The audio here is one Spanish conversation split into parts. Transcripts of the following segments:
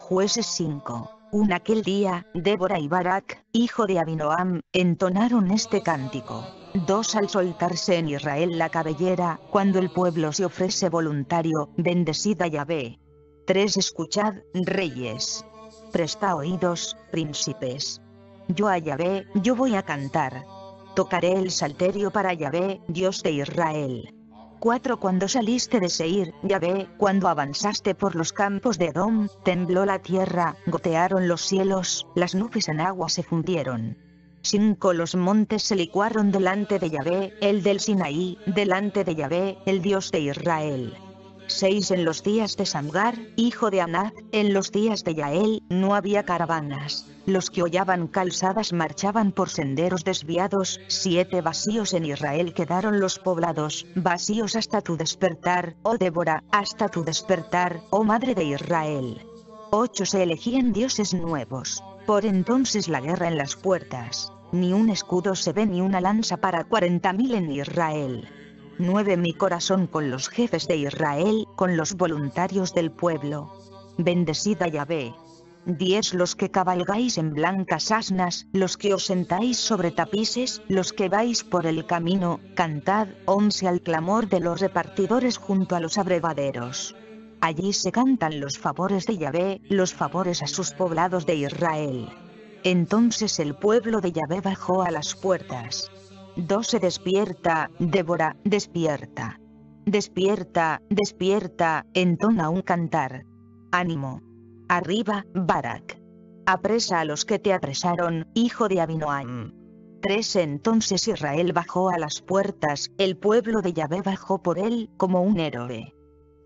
Jueces 5. Aquel día, Débora y Barak, hijo de Abinoam, entonaron este cántico. 2 Al soltarse en Israel la cabellera, cuando el pueblo se ofrece voluntario, bendecid a Yahvé. 3 Escuchad, reyes. Presta oídos, príncipes. Yo a Yahvé, yo voy a cantar. Tocaré el salterio para Yahvé, Dios de Israel. 4 Cuando saliste de Seir, Yahvé, cuando avanzaste por los campos de Edom, tembló la tierra, gotearon los cielos, las nubes en agua se fundieron. 5 Los montes se licuaron delante de Yahvé, el del Sinaí, delante de Yahvé, el Dios de Israel. 6 En los días de Samgar, hijo de Anath, en los días de Yael, no había caravanas. Los que hollaban calzadas marchaban por senderos desviados. 7 Vacíos en Israel quedaron los poblados, vacíos hasta tu despertar, oh Débora, hasta tu despertar, oh madre de Israel. 8 Se elegían dioses nuevos. Por entonces la guerra en las puertas. Ni un escudo se ve ni una lanza para 40.000 en Israel. 9 Mi corazón con los jefes de Israel, con los voluntarios del pueblo. Bendecid a Yahvé. 10 Los que cabalgáis en blancas asnas, los que os sentáis sobre tapices, los que vais por el camino, cantad. 11 Al clamor de los repartidores junto a los abrevaderos. Allí se cantan los favores de Yahvé, los favores a sus poblados de Israel. Entonces el pueblo de Yahvé bajó a las puertas. 12 Despierta, Débora, despierta. Despierta, despierta, entona un cantar. Ánimo. Arriba, Barak. Apresa a los que te apresaron, hijo de Abinoam. 13 Entonces Israel bajó a las puertas, el pueblo de Yahvé bajó por él, como un héroe.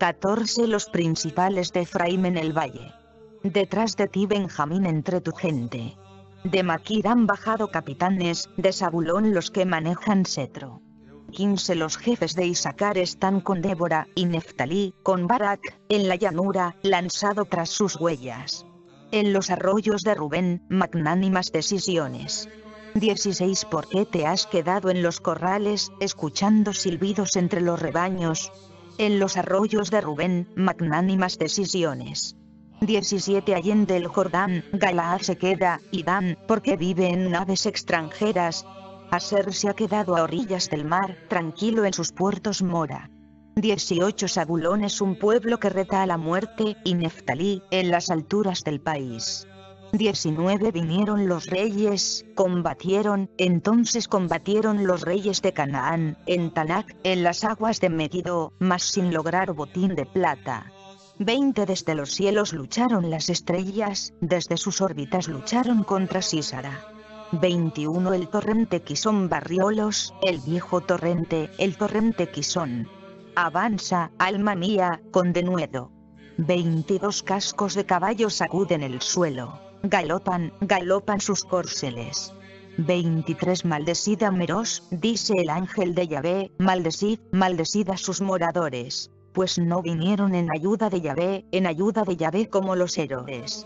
14 Los principales de Efraín en el valle. Detrás de ti Benjamín entre tu gente. De Maquir han bajado capitanes, de Zabulón los que manejan cetro. 15 Los jefes de Isaacar están con Débora, y Neftalí, con Barak, en la llanura, lanzado tras sus huellas. En los arroyos de Rubén, magnánimas decisiones. 16 ¿Por qué te has quedado en los corrales, escuchando silbidos entre los rebaños? En los arroyos de Rubén, magnánimas decisiones. 17 Allende el Jordán, Galaad se queda, y Dan, porque vive en naves extranjeras. Aser se ha quedado a orillas del mar, tranquilo en sus puertos mora. 18 Zabulón es un pueblo que reta a la muerte, y Neftalí, en las alturas del país. 19 Vinieron los reyes, combatieron, entonces combatieron los reyes de Canaán, en Tanac, en las aguas de Megiddo, mas sin lograr botín de plata. 20 Desde los cielos lucharon las estrellas, desde sus órbitas lucharon contra Sísara. 21 El torrente Quisón barriólos, el viejo torrente, el torrente Quisón. Avanza, alma mía, con denuedo. 22 Cascos de caballos sacuden el suelo, galopan, galopan sus córceles. 23 Maldecid a Meroz, dice el ángel de Yahvé, maldecid, maldecid a sus moradores. Pues no vinieron en ayuda de Yahvé como los héroes.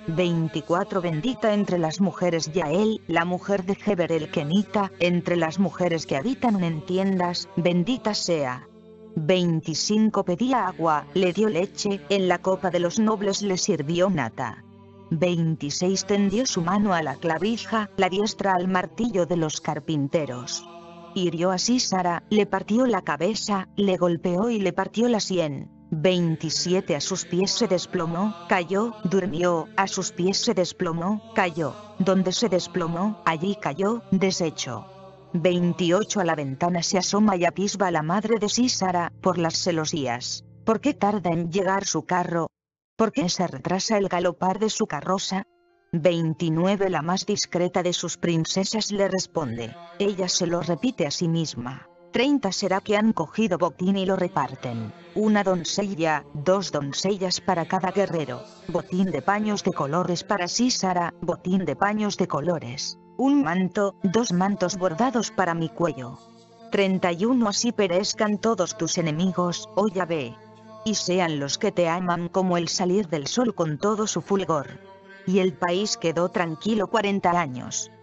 24 Bendita entre las mujeres Yael, la mujer de Heber el Kenita, entre las mujeres que habitan en tiendas, bendita sea. 25 Pedía agua, le dio leche, en la copa de los nobles le sirvió nata. 26 Tendió su mano a la clavija, la diestra al martillo de los carpinteros. Hirió a Sísara, le partió la cabeza, le golpeó y le partió la sien. 27 A sus pies se desplomó, cayó, durmió, a sus pies se desplomó, cayó. Donde se desplomó, allí cayó, deshecho. 28 A la ventana se asoma y atisba la madre de Sísara, por las celosías. ¿Por qué tarda en llegar su carro? ¿Por qué se retrasa el galopar de su carroza? 29 La más discreta de sus princesas le responde. Ella se lo repite a sí misma. 30 Será que han cogido botín y lo reparten. 1 doncella, 2 doncellas para cada guerrero. Botín de paños de colores para Sísara, botín de paños de colores. 1 manto, 2 mantos bordados para mi cuello. 31 Así perezcan todos tus enemigos, oh Yahvé. Y sean los que te aman como el salir del sol con todo su fulgor. Y el país quedó tranquilo 40 años.